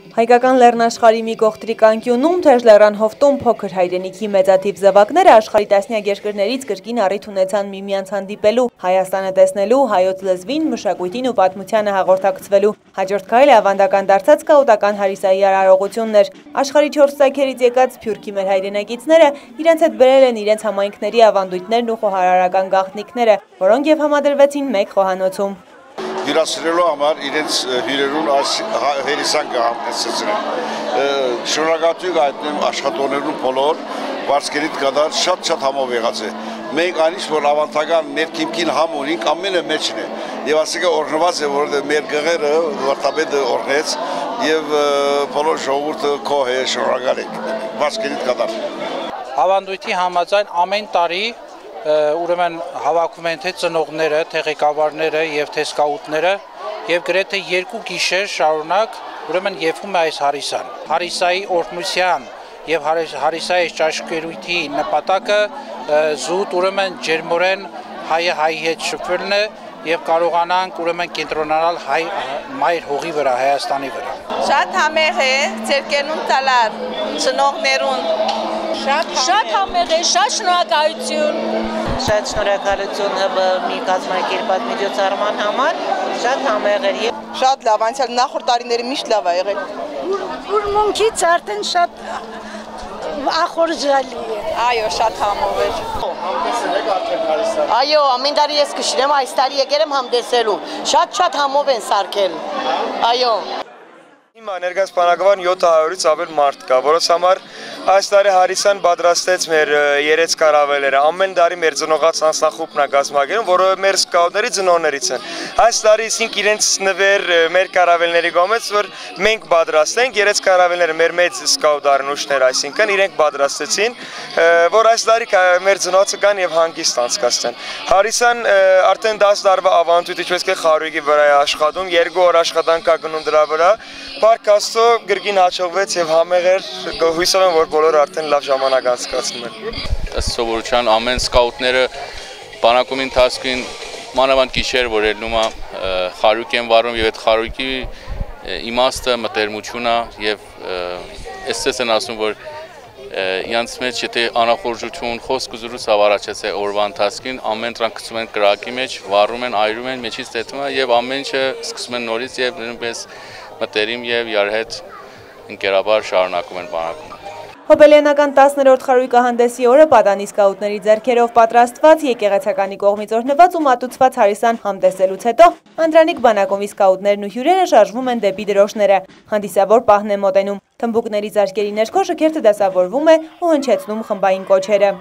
Հայկական լեռնաշխարհի մի կողտրիկ անկյունում թեժլեռան հովտում փոքր հայրենիքի մեծաթիվ զավակները աշխարհի տասնյակ երկրներից կրկին առիթ ունեցան միմյանց հանդիպելու, Հայաստանը տեսնելու, հայոց լեզվին, մշակույթին ու պատմությանը հաղորդակցվելու։ Հաջորդ քայլը ավանդական դարձած կաուտական Հարիսայի արարողությունն էր։ Աշխարհի 4 ծայրերից եկած Սփյուռքի մեր հայրենակիցները իրենց հետ բերել են իրենց համայնքների ավանդույթներն ու խոհարարական գաղտնիքները, որոնք եւ համադրվեցին մեկ խոհանոցում։ Հյուրասիրելու համար իրենց հյուրերուն հերիսան կհամտեսեցրեն։ Շնորհակալություն հայտնեմ աշխատողներուն բոլոր վարձկերիտ կդար շատ համով եղած է։ Մենք այնիշ որ ավանդական մեր քիմքին համ ունենք ամենը մեջն է։ Եվ ասիկը օրնված է որ մեր գղերը վարտաբեդը օրնեց եւ բոլոր ժողովուրդը կոհ է շնորհակալ եք վարձկերիտ կդար։ Ավանդույթի համաձայն ամեն տարի ուրեմն հավաքում են թե ծնողները, թե ղեկավարները եւ թե սկաուտները եւ գրեթե 2 գիշեր շարունակ ուրեմն եփում է այս հարիսան։ Հարիսայի օրհնության եւ հարիսայի ճաշկերույթի նպատակը զուտ ուրեմն ջերմորեն հայը հայի հետ շփվելն է եւ կարողանանք ուրեմն կենտրոնանալ հայ մայր հողի վրա, Հայաստանի վրա։ Շատ համեղ է, ձերկենուն տալար, ծնողներուն Շատ համեղ է, շատ շնորհակալություն։ Շատ շնորհակալություն ՀԲ-ի կազմակերպած միջոցառման համար, շատ համեղ էր։ Շատ լավ, անցյալ նախորդ տարիների միշտ լավ ա եղել։ Ուրմունքից արդեն շատ ախորժալի է։ Այո, շատ համով էր։ Այո, ամեն տարի ես կշինեմ, այս տարի եկել եմ համտեսելու։ Շատ համով են սարքել։ Այո։ Հիմա ներկայիս բնակավար 700-ից ավել մարդ կա, որոնց համար այս տարի Հարիսան պատրաստեց մեր երեց կարավելները, ամեն տարի մեր ծնողած անձնախումբն է կազմակերպում, որը մեր սկաուտների ծնողներից են։ Այս տարի իսկ իրենց նվեր մեր կարավելների կողմից, որ մենք պատրաստենք, երեց կարավելները մեր մեծ սկաուտ արնուշներ, այսինքն իրենք պատրաստեցին, որ այս տարի մեր ծնողացը կան եւ հանգիստ անցկացնեն։ Հարիսան արդեն 10 տարվա ավանդույթ ինչպես કે խարույկի վրա է աշխատում, 2 օր աշխատանք կա գնում դրա վրա։ Փառք Աստծո գրգին հաջողվեց եւ համեղ էր, հույսով եմ որ բոլորը արդեն լավ ժամանակ անցկացնում են։ Ըստ սովորության ամեն սկաուտները բանակում ընթացքին մանավանդ գիշեր որ ելնում է խարույկ են վառում եւ այդ խարույկի իմաստը մտերմությունը եւ էսպես են ասում որ յանց մեջ եթե անախորժություն խոսք զրույց ավարաչեց է օրվա ընթացքին ամեն դրանք գցում են կրակի մեջ վառում են այրում են մեջից տետում է եւ ամեն ինչը սկսում են նորից եւ նույնպես մտերիմ եւ իրար ընկերաբար շարունակում են բանակում։ Հոբելյանական 10-րդ խարույկահանդեսի օրը պատանի սկաուտների ձեռքերով պատրաստված եկեղեցականի կողմից օրհնված ու մատուցված հարիսան համտեսելուց հետո Անդրանիկ բանակոմի սկաուտներն ու հյուրերը շարժվում են դեպի դրոշները։ Հանդիսավոր պահն է մոտենում։ Թմբուկների զարկերի ներքո շքերթը դասավորվում է ու հնչեցնում խմբային կոչերը։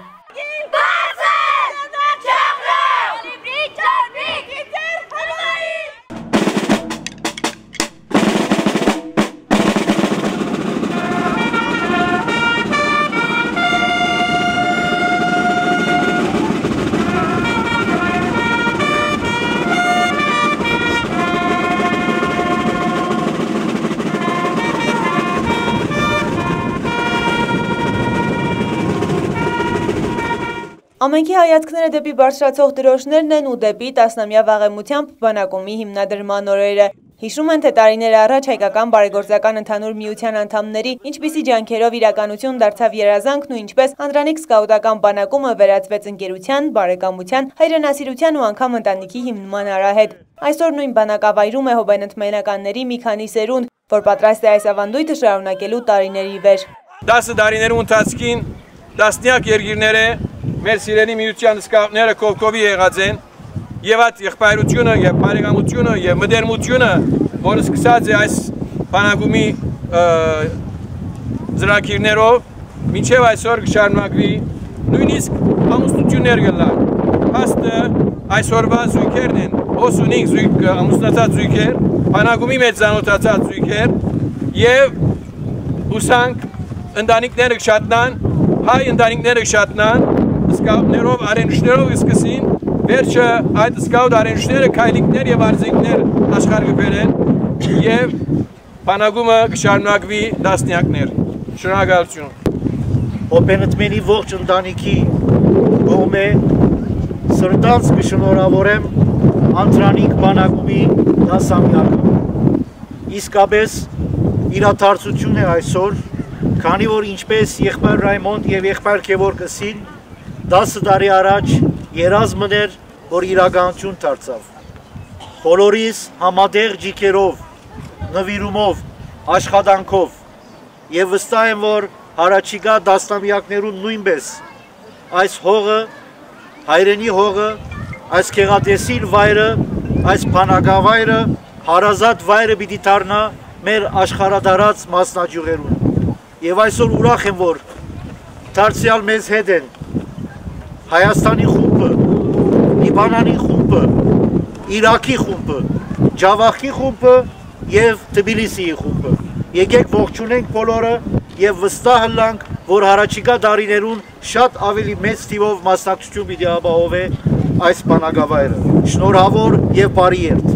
Ամենքի հայացքները դեպի բարձրացող դրոշներն են ու դեպի տասնամյա վաղեմությամբ բանակոմի հիմնադրման օրերը։ Հիշում են, թե տարիներ առաջ հայկական բարեգործական ընդհանուր միության անդամների ինչպիսի ջանքերով իրականություն դարձավ երազանքն ու ինչպես Անդրանիկ սկաուտական բանակումը վերածվեց ընկերության, բարեկամության, հայրենասիրության ու անգամ ընտանիքի հիմնման արահետ։ Այսօր նույն բանակավայրում է հոբենընդմենականների մի քանի սերունդ, որ պատրաստ է այս ավանդույթը շարունակելու տարիների վեր։ 10 տարիներու ընթացքին տասնյակ երկիրները մեր սիրելի միության սկաուտները կողքովի եղած են եւ այդ եղբայրությունը եւ բարեկամությունը եւ մտերմությունը, որը սկսած է այս բանակումի ծրագիրներով, մինչեւ այսօր կշարունակվի, նույնիսկ ամուսնություններ գլան։ Հաստը այսօրվա զույգերն են, 55 զույգ ամուսնացած զույգեր, բանակումի մեջ ծանոթացած զույգեր եւ ուսանք ընտանիքները կշատնան, հայ ընտանիքները կշատնան, սկաուտներով արենուշներով սկսին, վերջը այդ սկաուտ արենուշները քայլիկներ եւ արձիկներ աշխարհգվել են եւ բանակումը կշարունակվի տասնյակներ։ Շնորհակալություն։ Հոբենընդմենի ողջ ընտանիքի կողմէ սրտանց կշնորհավորեմ Անդրանիկ բանակումի 10-ամյակը։ Իսկապես իրադարձություն է այսօր, քանի որ ինչպես եղբայր Ռայմոնդ եւ եղբայր Գևորգ ասին, 10 տարի առաջ երազմն էր, որ իրականություն դարձավ։ Բոլորիս համատեղ ջիքերով, նվիրումով, աշխատանքով եւ վստահ եմ, որ հարաճիգա դասնամյակներուն նույնպես այս հողը, հայրենի հողը, այս գեղատեսիլ վայրը, այս բանակավայրը, հարազատ վայրը պիտի դառնա մեր աշխարհադարած մասնաճյուղերուն։ Եվ այսօր ուրախ եմ, որ դարձյալ մեզ հետ են Հայաստանի խումբը, Լիբանանի խումբը, Իրաքի խումբը, Ջավախի խումբը եւ Թբիլիսիի խումբը։ Եկեք ողջունենք բոլորը եւ վստահ ըլլանք, որ հարաճիգա դարիներուն շատ ավելի մեծ թիվով մասնակցություն պիտի ապահովե այս բանակավայրը։ Շնորհավոր եւ բարի երթ։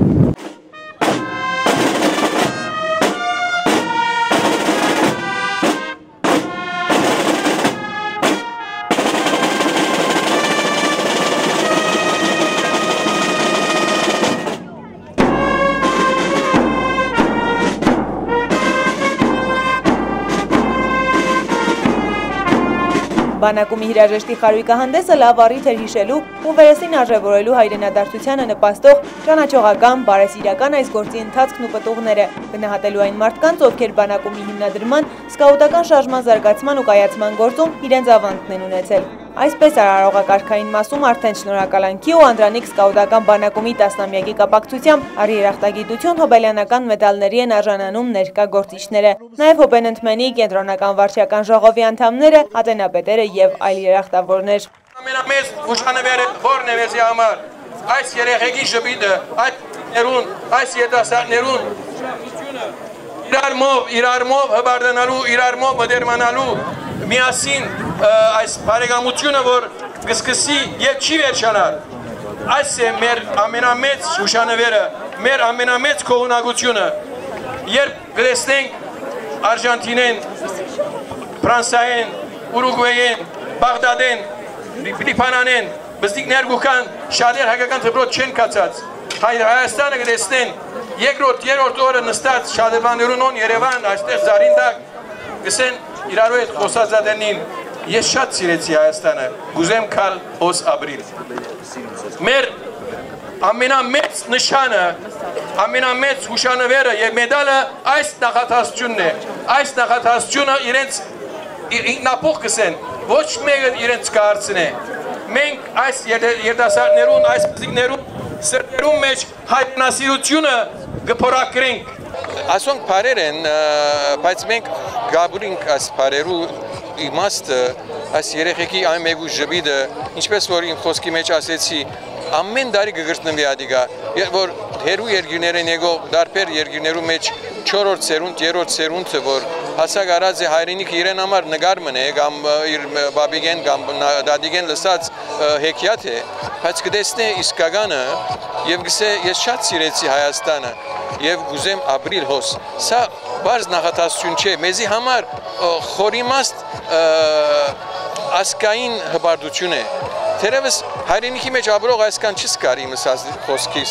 Բանակումի հրաժեշտի խարույկահանդեսը լավ առիթ էր հիշելու ու վերեսին արժևորելու հայրենադարձությանը նպաստող ճանաչողական, բարեսիրական այս գործի ընթացքն ու պտուղները, գնահատելու այն մարդկանց, ովքեր բանակումի հիմնադրման, սկաուտական շարժման զարգացման ու կայացման գործում իրենց ավանդն են ունեցել։ Այսպես արարողակարգային մասում արդեն շնորհակալանքի ու Անդրանիկ սկաուտական բանակումի 10-ամյակի կապակցությամբ առերախտագիտություն հոբելյանական մեդալների են արժանանում ներկա գործիչները։ Նաև Հոբենընդմենի կենտրոնական վարչական ժողովի անդամները, ատենապետերը եւ այլ երախտավորներ։ Ամենամեծ ուշանվերը որն է մեզի համար այս երեխեքի ժպիտը, այս երիտասարդներուն իրարմով հբարդանալու, իրարմով մդերմանալու միասին այս բարեկամությունը, որ կսկսի եւ չի վերջանալ։ Այս է մեր ամենամեծ հուշանվերը, մեր ամենամեծ քողունակությունը։ Երբ կտեսնենք Արժանտինեն, Ֆրանսիային, Ուրուգվային, Բաղդադեն, Լիբանանեն, բստիկներ գուքան շատեր հայկական դպրոց չեն կացած։ Հայաստանը կտեսնեն երկրորդ օրը նստած շադեվաներուն Երևան, այստեղ Զարինդակ, գսեն իրարու հետ խոսածադենին, ես շատ սիրեցի Հայաստանը, գուզեմ կալ հոս ապրիլ։ Մեր ամենամեծ նշանը, ամենամեծ հուշանվերը եւ մեդալը այս նախատասությունն է։ Այս նախատասությունը իրենց ինքնապող կսեն, ոչ մեկը իրենց կհարցնե։ Մենք այս երիտասարդներուն, այս բզիկներուն սրտերում մեջ հայրենասիրությունը կփորագրենք։ Ասոնք բարեր են, բայց մենք գաբուրինք այս բարերու իմաստը, այս երեխեքի այն մեկու ժպիտը, ինչպես որ իմ խոսքի մեջ ասեցի, ամեն տարի կգրտնվի ադիգա, որ հերու երկիրներ են եկող դարբեր երկիրներու մեջ 4-րդ սերունդ, 3-րդ սերունդը, որ հասակ արած է հայրենիքը իրեն համար նգարմն է, կամ իր բաբիգեն, կամ դադիգեն լսած հեքիաթ է, բայց կտեսնե իսկականը եւ գսե ես շատ սիրեցի Հայաստանը եւ գուզեմ ապրիլ հոս։ Սա բարձ նախատասություն չէ, մեզի համար խորիմաստ ասկային հբարդություն է։ Թերևս հայրենիքի մեջ ապրող այսքան չսկար իմս խոսքիս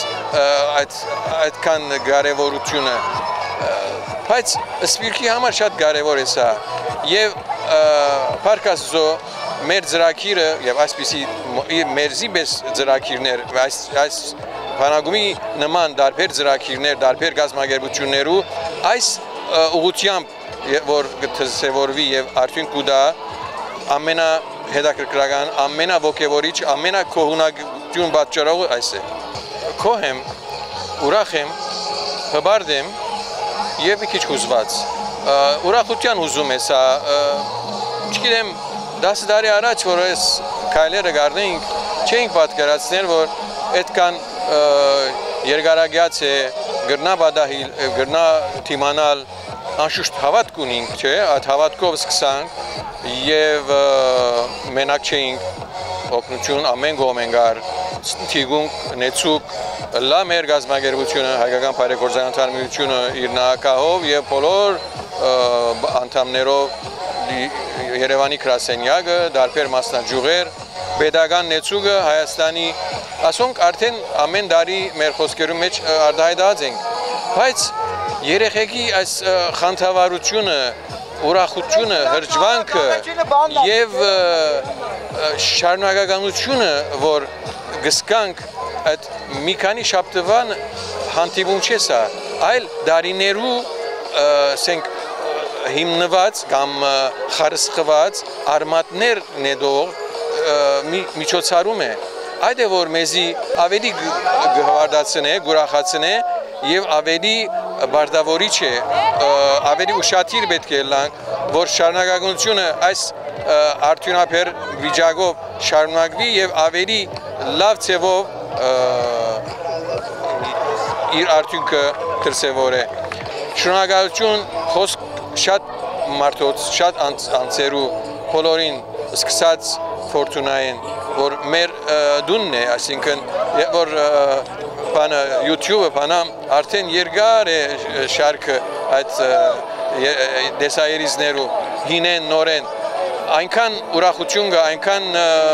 այդքան կարևորությունը, բայց սպիրկի համար շատ կարևոր է սա եւ Փարքասզո մեր ծրագիրը եւ այսպիսի մերզի պես ծրագիրներ այս բանակումի նման դարբեր ծրագիրներ, դարբեր գազམ་ագերբություններու այս ուղղությամբ որ կցևորվի եւ արդյունք կուտա ամենա հետաքրքրական, ամենաոգևորիչ, ամենակողունակություն պատճառողը այս է։ Քոհ եմ, ուրախ եմ, հբարդ եմ եւ մի քիչ հուզված։ Ուրախության հուզում է սա, չգիտեմ, 10 տարի առաջ, որ այս քայլերը գարնեինք, չէինք պատկերացնել, որ այդքան երկարագյաց է, գրնա բադահիլ, գրնա թիմանալ, անշուշտ հավատք ունենք, չէ, այդ հավատքով սկսանք եւ մենակ չէինք օգնություն ամեն գոմենգար թիգունք նեցուկ լա մեր գազམ་ագերբությունը հայկական բարեգործական միությունը իր նահանգահով եւ բոլոր անդամներով Երևանի գրասենյակը դարբեր մասնաճյուղեր pedagogan նեցուկը Հայաստանի ասոնք արդեն ամեն տարի մեր խոսքերում մեջ արտահայտած ենք բայց երեխեքի այս խանդավառությունը, ուրախությունը, հրճվանքը եւ շարունակականությունը, որ գսկանք այդ մի քանի շաբթվան հանդիպում չէ սա, այլ դարիներու ասենք հիմնված կամ խարսխված արմատներ նետող միջոցառում է, այդ է որ մեզի ավելի գվարդացնե, գուրախացնե եւ ավելի բարդավորիչ է, ավելի ուշադիր պետք է լանք, որ շարունակականությունը այս արդյունաբեր վիճակով շարունակվի եւ ավելի լավ ձևով իր արդյունքը դրսևորե։ Շնորհակալություն խոսք շատ մարդոց, շատ անձերու բոլորին սկսած Ֆորտունային, որ մեր դունն է, այսինքն որ բանը YouTube-ը բանը արդեն երկար է շարքը այդ դեսայերիզներու հինեն նորեն այնքան ուրախություն կա, այնքան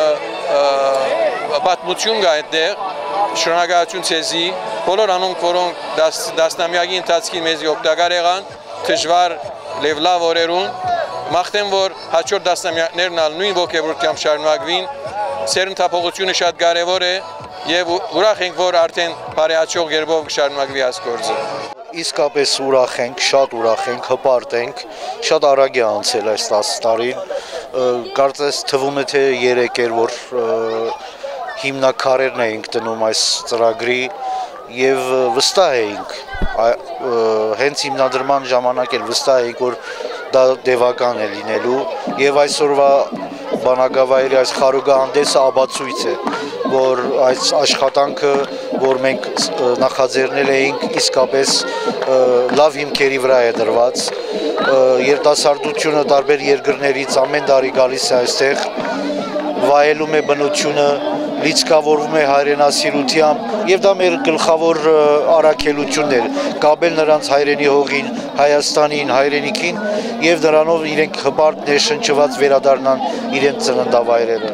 պատմություն կա այդտեղ, շնորհակալություն ցեզի, բոլոր անոնք, որոնք դասնամյակի ընթացքին մեզի օգտակար եղան, դժվար լավ օրերուն, մաղթեմ, որ հաջորդ դասնամյակներն ալ նույն ոգևորությամբ շարունակվին, սերնդափոխությունը շատ կարևոր է եւ ուրախ ենք, որ արդեն բարեհաճող երբով շարունակվի այս գործը։ Իսկապես ուրախ ենք, շատ ուրախ ենք, հպարտ ենք, շատ արագ է անցել այս 10 տարին, կարծես թվում է թե 3 էր, որ հիմնակարերն էինք դնում այս ծրագրի եւ վստահ էինք, հենց հիմնադրման ժամանակ էլ վստահ էինք, որ դա դևական է լինելու եւ այսօրվա բանակավայրի այս խարուգահանդեսը ապացույց է, որ այս աշխատանքը, որ մենք նախաձեռնել էինք, իսկապես լավ հիմքերի վրա է դրված, երիտասարդությունը տարբեր երկրներից ամեն տարի գալիս է այստեղ, վայելում է բնությունը, լիցքավորվում է հայրենասիրությամբ եւ դա մեր գլխավոր առաքելությունն էր, կապել նրանց հայրենի հողին, Հայաստանին, հայրենիքին եւ նրանով իրենք հպարտ ներշնչված վերադառնան իրենց ծննդավայրերը։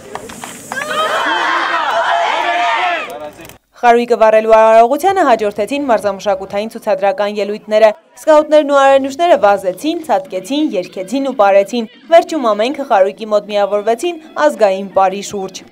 Խարույկը վառելու արարողությանը հաջորդեցին մարզամշակութային ցուցադրական ելույթները։ Սկաուտներն ու արարնուշները վազեցին, ցատկեցին, երգեցին ու պարեցին։ Վերջում ամենքը խարույկի մոտ միավորվեցին ազգային պարի շուրջ։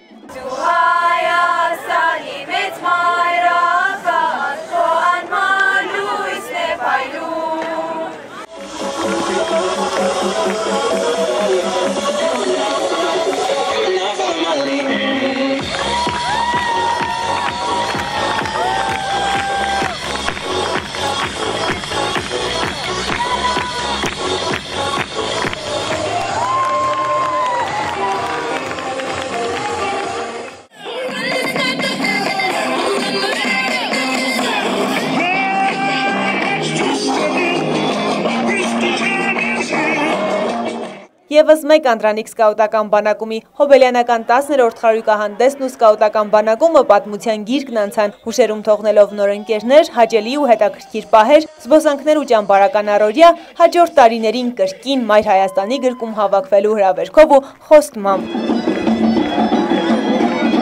Եվս մեկ Անդրանիկ սկաուտական բանակումի հոբելյանական 10-րդ խարույկահանդեսն ու սկաուտական բանակումը պատմության գիրկն անցան, հուշերում թողնելով նոր ընկերներ, հաճելի ու հետաքրքիր պահեր, զբոսանքներ ու ճամբարական առօրյա, հաջորդ տարիներին կրկին Մայր Հայաստանի գրկում հավաքվելու հրավերքով ու խոստմամբ։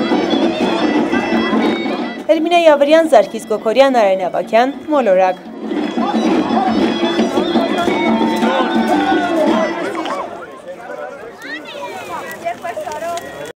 Էրմինե Յավրյան, Զարքիս Գոքորյան, Արեն Ավագյան, Մոլորակ։